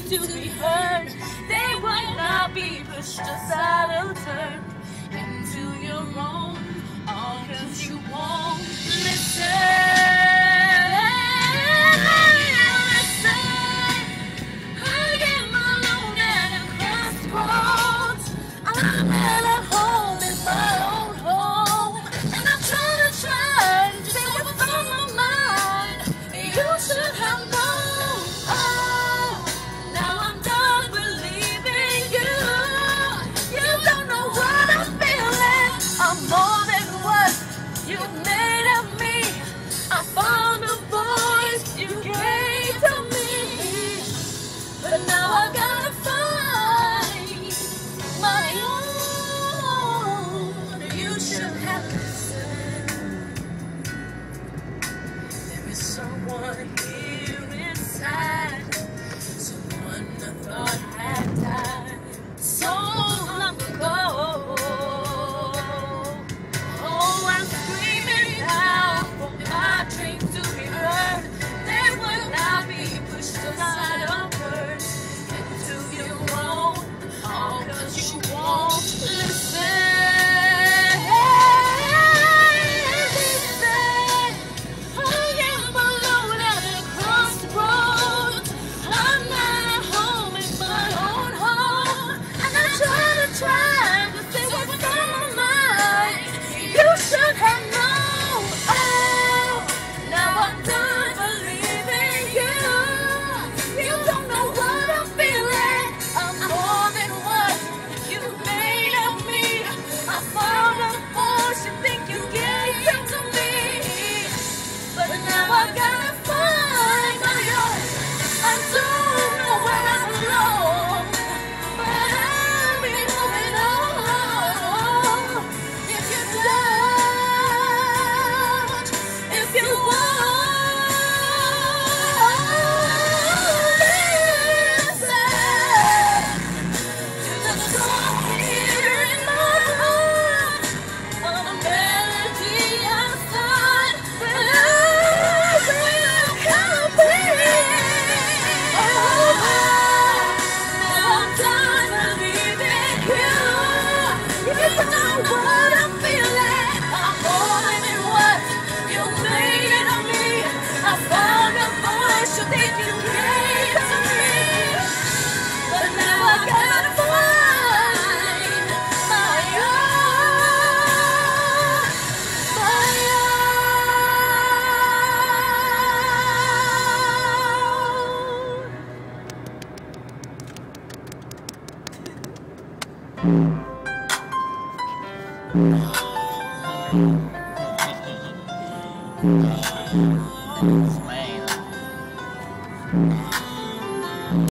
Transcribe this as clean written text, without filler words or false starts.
to be heard. They will not be pushed aside or turned into your own, all 'cause you won't listen. I'm at home in my own home, and I'm trying to stay what's on my mind. You should have known. Oh, now I'm done believing you. You don't know what I'm feeling. I'm more than what you made of me. I found a voice you gave to me, but now I gotta find my own. You should have listened. There is someone here inside, someone I thought had died so long ago. Oh, I'm screaming out for my dreams to be heard. They will not be pushed aside or burned into your own, all 'cause you won't listen. Man.